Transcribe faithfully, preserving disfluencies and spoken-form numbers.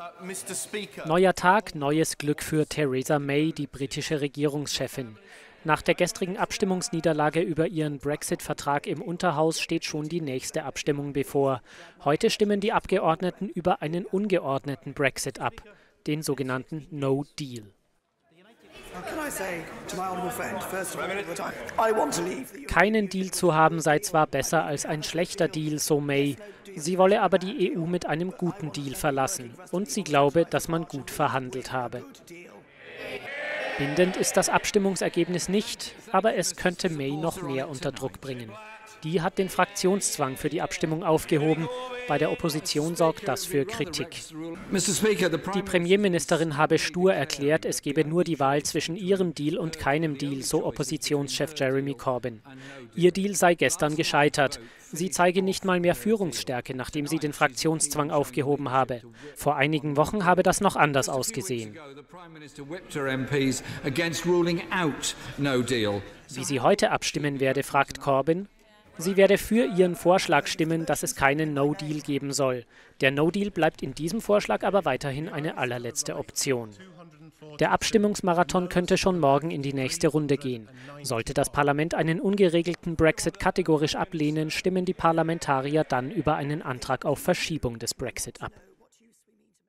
Neuer Tag, neues Glück für Theresa May, die britische Regierungschefin. Nach der gestrigen Abstimmungsniederlage über ihren Brexit-Vertrag im Unterhaus steht schon die nächste Abstimmung bevor. Heute stimmen die Abgeordneten über einen ungeordneten Brexit ab, den sogenannten No Deal. Keinen Deal zu haben sei zwar besser als ein schlechter Deal, so May. Sie wolle aber die E U mit einem guten Deal verlassen. Und sie glaube, dass man gut verhandelt habe. Bindend ist das Abstimmungsergebnis nicht, aber es könnte May noch mehr unter Druck bringen. Die hat den Fraktionszwang für die Abstimmung aufgehoben. Bei der Opposition sorgt das für Kritik. Die Premierministerin habe stur erklärt, es gebe nur die Wahl zwischen ihrem Deal und keinem Deal, so Oppositionschef Jeremy Corbyn. Ihr Deal sei gestern gescheitert. Sie zeige nicht mal mehr Führungsstärke, nachdem sie den Fraktionszwang aufgehoben habe. Vor einigen Wochen habe das noch anders ausgesehen. Wie sie heute abstimmen werde, fragt Corbyn. Sie werde für ihren Vorschlag stimmen, dass es keinen No-Deal geben soll. Der No-Deal bleibt in diesem Vorschlag aber weiterhin eine allerletzte Option. Der Abstimmungsmarathon könnte schon morgen in die nächste Runde gehen. Sollte das Parlament einen ungeregelten Brexit kategorisch ablehnen, stimmen die Parlamentarier dann über einen Antrag auf Verschiebung des Brexit ab.